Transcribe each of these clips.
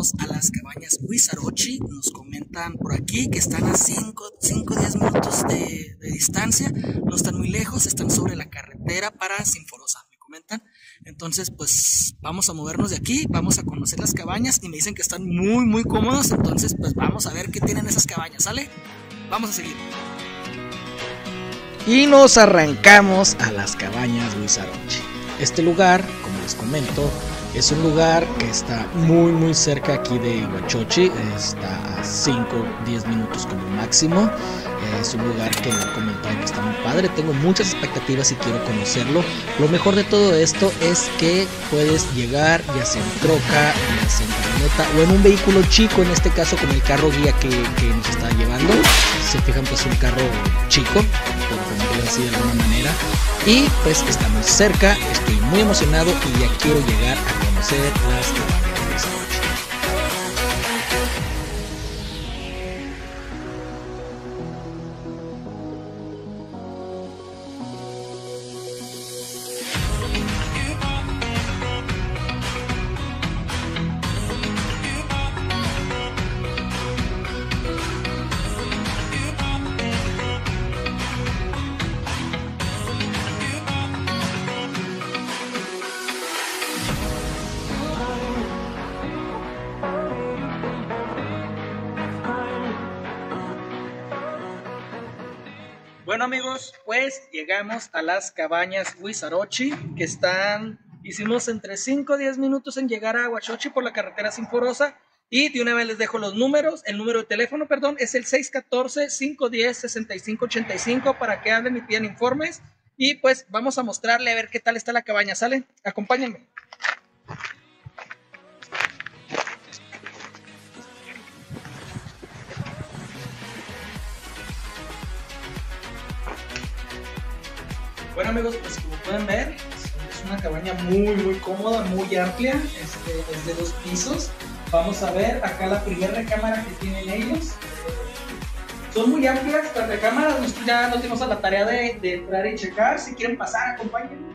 llegamos a las cabañas Huizarochi. Nos comentan por aquí que están a 5-10 minutos de distancia. No están muy lejos, están sobre la carretera para Sinforosa, me comentan. Entonces pues vamos a movernos de aquí, vamos a conocer las cabañas y me dicen que están muy cómodos. Entonces pues vamos a ver qué tienen esas cabañas, ¿sale? Vamos a seguir. Y nos arrancamos a las cabañas Huizarochi. Este lugar, como les comento, es un lugar que está muy cerca aquí de Huachochi. Está a 5-10 minutos como máximo. Es un lugar que me han comentado que está muy padre. Tengo muchas expectativas y quiero conocerlo. Lo mejor de todo esto es que puedes llegar ya sea en troca, ya sea en camioneta o en un vehículo chico, en este caso con el carro guía que nos está llevando. Se fijan, pues un carro chico, por ponerlo así de alguna manera. Y pues está muy cerca, estoy muy emocionado y ya quiero llegar a conocer las cabañas de Huizarochi. Bueno amigos, pues llegamos a las cabañas Huizarochi, que hicimos entre 5 a 10 minutos en llegar a Huachochi por la carretera Sinforosa. Y de una vez les dejo los números, el número de teléfono, perdón, es el 614-510-6585 para que hablen y pidan informes. Y pues vamos a mostrarle a ver qué tal está la cabaña, ¿sale? Acompáñenme. Bueno amigos, pues como pueden ver, es una cabaña muy cómoda, muy amplia, es de 2 pisos. Vamos a ver acá la primera recámara que tienen ellos. Son muy amplias las recámaras, nosotros ya no tenemos a la tarea de entrar y checar. Si quieren pasar, acompáñenme.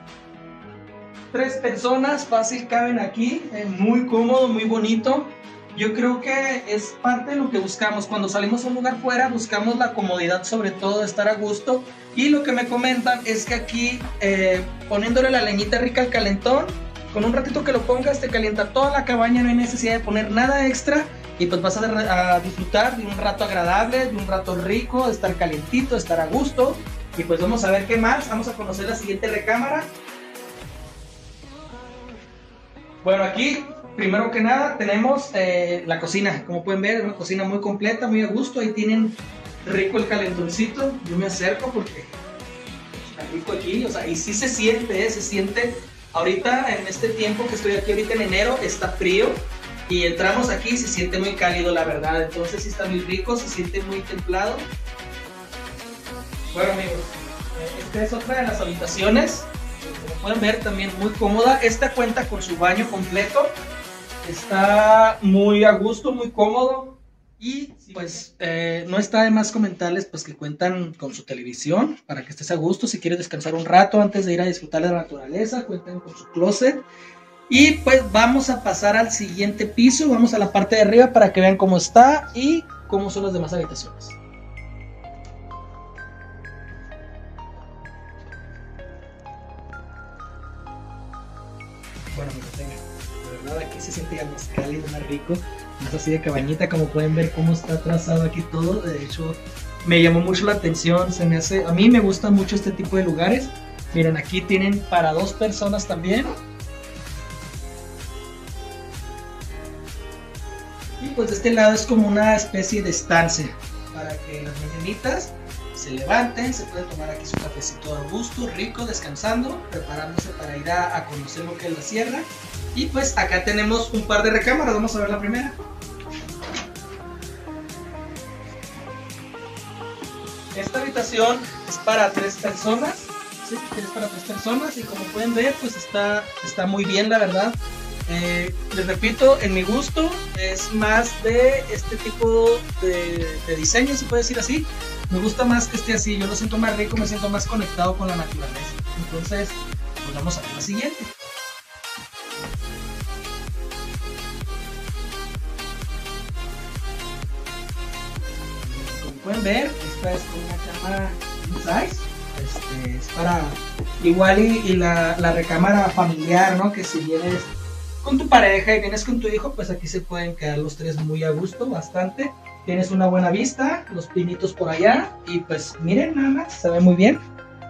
3 personas, fácil caben aquí, muy cómodo, muy bonito. Yo creo que es parte de lo que buscamos. Cuando salimos a un lugar fuera, buscamos la comodidad, sobre todo, de estar a gusto. Y lo que me comentan es que aquí, poniéndole la leñita rica al calentón, con un ratito que lo pongas, te calienta toda la cabaña, no hay necesidad de poner nada extra. Y pues vas a disfrutar de un rato agradable, de un rato rico, de estar calientito, de estar a gusto. Y pues vamos a ver qué más. Vamos a conocer la siguiente recámara. Bueno, aquí primero que nada tenemos la cocina. Como pueden ver, es una cocina muy completa, muy a gusto. Ahí tienen rico el calentoncito. Yo me acerco porque está rico aquí. O sea, y sí se siente. Ahorita, en este tiempo que estoy aquí, ahorita en enero, está frío. Y entramos aquí y se siente muy cálido, la verdad. Entonces sí está muy rico, se siente muy templado. Bueno amigos, esta es otra de las habitaciones. Como pueden ver, también muy cómoda. Esta cuenta con su baño completo. Está muy a gusto, muy cómodo. Y pues no está de más comentarles pues que cuentan con su televisión para que estés a gusto. Si quieres descansar un rato antes de ir a disfrutar de la naturaleza, cuentan con su closet. Y pues vamos a pasar al siguiente piso. Vamos a la parte de arriba para que vean cómo está y cómo son las demás habitaciones. Bueno, de verdad aquí se siente ya más cálido, más rico, más así de cabañita. Como pueden ver cómo está trazado aquí todo. De hecho me llamó mucho la atención, a mí me gustan mucho este tipo de lugares. Miren, aquí tienen para 2 personas también. Y pues de este lado es como una especie de estancia para que las mañanitas se levanten, se pueden tomar aquí su cafecito a gusto, rico, descansando, preparándose para ir a conocer lo que es la sierra. Y pues acá tenemos un par de recámaras. Vamos a ver la primera. Esta habitación es para 3 personas. Sí, es para 3 personas y como pueden ver pues está muy bien, la verdad. Les repito, en mi gusto es más de este tipo de diseño, se puede decir así. Me gusta más que esté así, yo lo siento más rico, me siento más conectado con la naturaleza. Entonces, pues vamos a ver la siguiente. pueden ver, esta es una cama size. Es para igual y la recámara familiar, ¿no? Que si vienes con tu pareja y vienes con tu hijo, pues aquí se pueden quedar los tres muy a gusto, bastante. Tienes una buena vista, los pinitos por allá y pues miren nada más, se ve muy bien.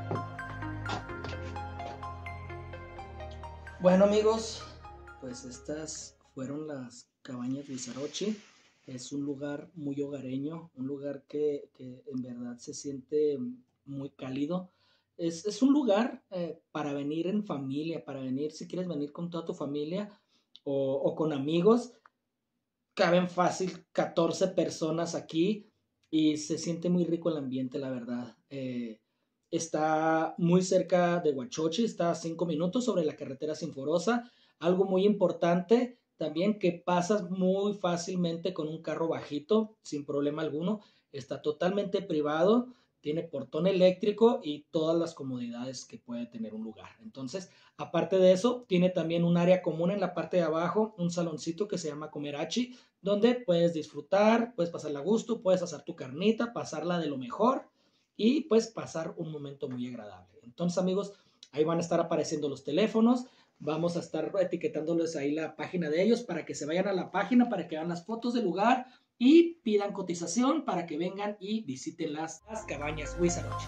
Bueno amigos, pues estas fueron las cabañas Huizarochi. Es un lugar muy hogareño, un lugar que en verdad se siente muy cálido. Es un lugar para venir en familia, para venir si quieres venir con toda tu familia o con amigos. Caben fácil 14 personas aquí y se siente muy rico el ambiente, la verdad. Está muy cerca de Huachochi, está a 5 minutos sobre la carretera Sinforosa. Algo muy importante también, que pasas muy fácilmente con un carro bajito, sin problema alguno. Está totalmente privado, tiene portón eléctrico y todas las comodidades que puede tener un lugar. Entonces, aparte de eso, tiene también un área común en la parte de abajo, un saloncito que se llama Comerachi, donde puedes disfrutar, puedes pasarla a gusto, puedes asar tu carnita, pasarla de lo mejor y pues pasar un momento muy agradable. Entonces amigos, ahí van a estar apareciendo los teléfonos, vamos a estar etiquetándoles ahí la página de ellos para que se vayan a la página, para que vean las fotos del lugar y pidan cotización para que vengan y visiten las cabañas Huizarochi.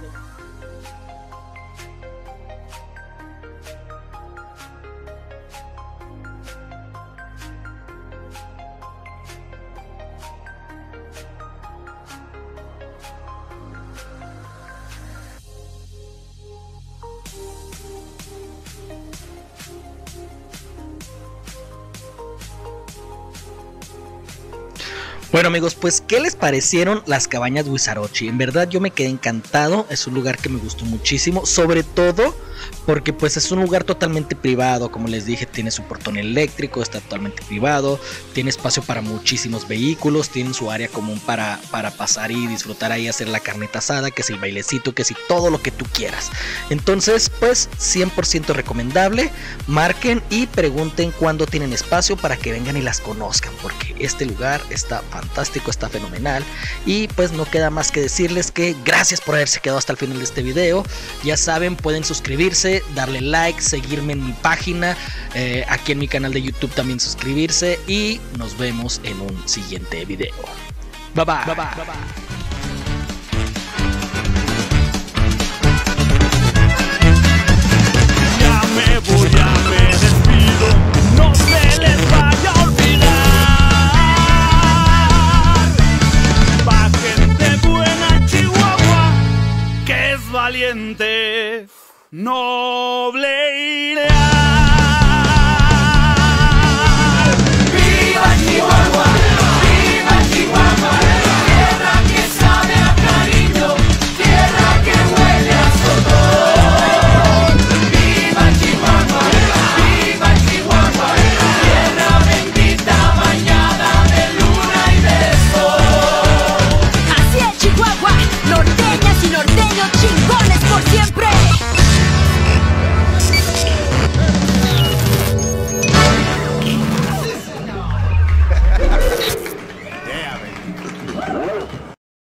Bueno amigos, pues ¿qué les parecieron las cabañas Huizarochi? En verdad yo me quedé encantado, es un lugar que me gustó muchísimo, sobre todo porque pues es un lugar totalmente privado, como les dije, tiene su portón eléctrico, está totalmente privado, tiene espacio para muchísimos vehículos, tiene su área común para pasar y disfrutar ahí, hacer la carnita asada, que es el bailecito, que es todo lo que tú quieras. Entonces pues 100% recomendable, marquen y pregunten cuándo tienen espacio para que vengan y las conozcan, porque este lugar está fantástico, está fenomenal. Y pues no queda más que decirles que gracias por haberse quedado hasta el final de este video. Ya saben, pueden suscribirse, darle like, seguirme en mi página, aquí en mi canal de YouTube también suscribirse, y nos vemos en un siguiente video. Bye bye, bye, bye. Bye, bye. Ya me voy, ya me despido, no se les vaya a olvidar. Pa' gente buena, Chihuahua, que es valiente, noble y leal.